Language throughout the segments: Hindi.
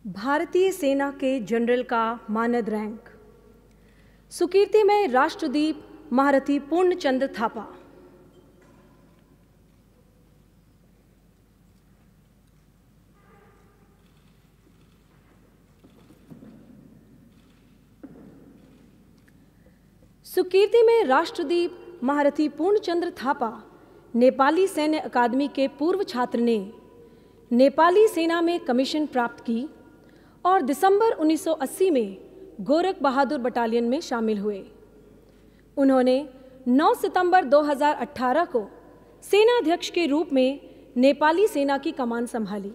भारतीय सेना के जनरल का मानद रैंक। सुकीर्तिमय राष्ट्रदीप महारथी पूर्ण चंद्र थापा। सुकीर्तिमय राष्ट्रदीप महारथी पूर्ण चंद्र थापा नेपाली सैन्य अकादमी के पूर्व छात्र ने नेपाली सेना में कमीशन प्राप्त की और दिसंबर 1980 में गोरख बहादुर बटालियन में शामिल हुए। उन्होंने 9 सितंबर 2018 को सेनाध्यक्ष के रूप में नेपाली सेना की कमान संभाली।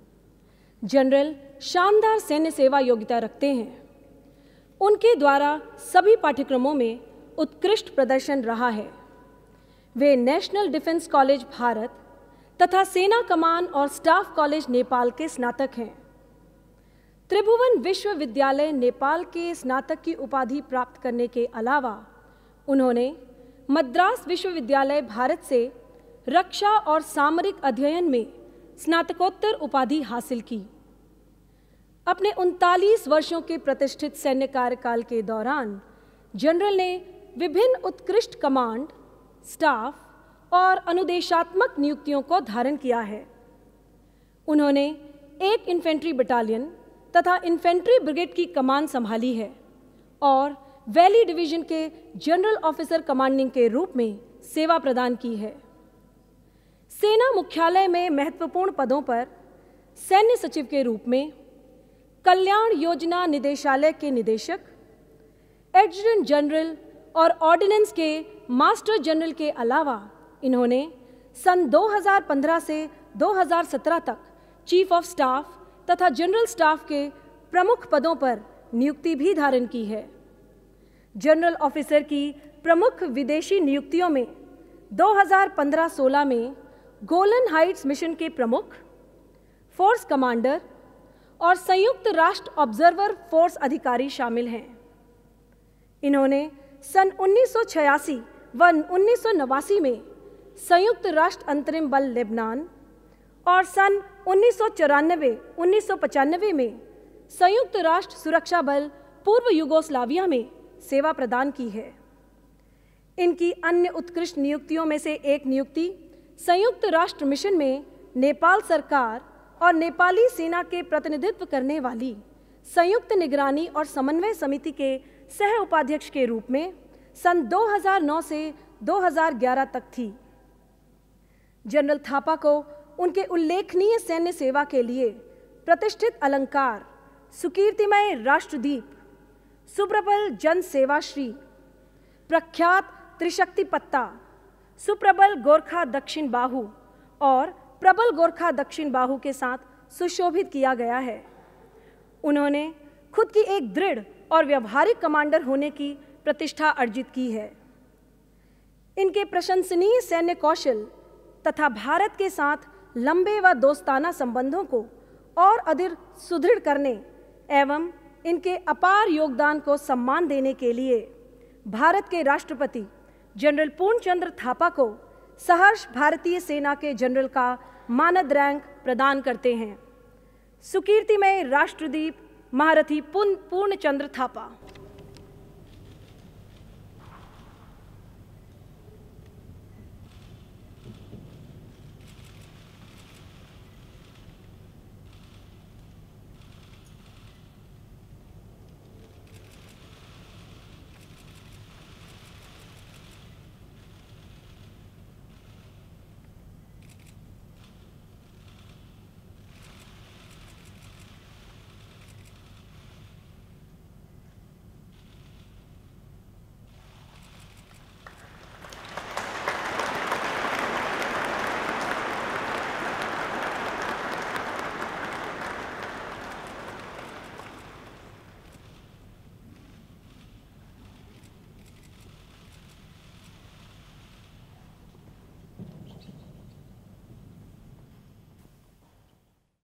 जनरल शानदार सैन्य सेवा योग्यता रखते हैं। उनके द्वारा सभी पाठ्यक्रमों में उत्कृष्ट प्रदर्शन रहा है। वे नेशनल डिफेंस कॉलेज भारत तथा सेना कमान और स्टाफ कॉलेज नेपाल के स्नातक हैं। त्रिभुवन विश्वविद्यालय नेपाल के स्नातक की उपाधि प्राप्त करने के अलावा उन्होंने मद्रास विश्वविद्यालय भारत से रक्षा और सामरिक अध्ययन में स्नातकोत्तर उपाधि हासिल की। अपने 39 वर्षों के प्रतिष्ठित सैन्य कार्यकाल के दौरान जनरल ने विभिन्न उत्कृष्ट कमांड, स्टाफ और अनुदेशात्मक नियुक्तियों को धारण किया है। उन्होंने एक इन्फेंट्री बटालियन तथा इन्फेंट्री ब्रिगेड की कमान संभाली है और वैली डिवीजन के जनरल ऑफिसर कमांडिंग के रूप में सेवा प्रदान की है। सेना मुख्यालय में महत्वपूर्ण पदों पर सैन्य सचिव के रूप में, कल्याण योजना निदेशालय के निदेशक, एडजुटेंट जनरल और ऑर्डिनेंस के मास्टर जनरल के अलावा इन्होंने सन 2015 से 2017 तक चीफ ऑफ स्टाफ तथा जनरल स्टाफ के प्रमुख पदों पर नियुक्ति भी धारण की है। जनरल ऑफिसर की प्रमुख विदेशी नियुक्तियों में 2015-16 में गोलन हाइट्स मिशन के प्रमुख, फोर्स कमांडर और संयुक्त राष्ट्र ऑब्जर्वर फोर्स अधिकारी शामिल हैं। इन्होंने सन 1986 व 1989 में संयुक्त राष्ट्र अंतरिम बल लेबनान और सन 1994-1995 में संयुक्त राष्ट्र सुरक्षा बल पूर्व युगोस्लाविया में सेवा प्रदान की है। इनकी अन्य उत्कृष्ट नियुक्तियों में से एक नियुक्ति संयुक्त राष्ट्र मिशन में नेपाल सरकार और नेपाली सेना के प्रतिनिधित्व करने वाली संयुक्त निगरानी और समन्वय समिति के सह उपाध्यक्ष के रूप में सन 2009 से 2011 तक थी। जनरल थापा को उनके उल्लेखनीय सैन्य सेवा के लिए प्रतिष्ठित अलंकार सुकीर्तिमय राष्ट्रदीप, सुप्रबल जन सेवा श्री, प्रख्यात त्रिशक्ति पत्ता, सुप्रबल गोरखा दक्षिण बाहु और प्रबल गोरखा दक्षिण बाहु के साथ सुशोभित किया गया है। उन्होंने खुद की एक दृढ़ और व्यवहारिक कमांडर होने की प्रतिष्ठा अर्जित की है। इनके प्रशंसनीय सैन्य कौशल तथा भारत के साथ लंबे व दोस्ताना संबंधों को और अधिक सुदृढ़ करने एवं इनके अपार योगदान को सम्मान देने के लिए भारत के राष्ट्रपति जनरल पूर्ण चंद्र थापा को सहर्ष भारतीय सेना के जनरल का मानद रैंक प्रदान करते हैं। सुकीर्तिमय राष्ट्रदीप महारथी पूर्ण चंद्र थापा।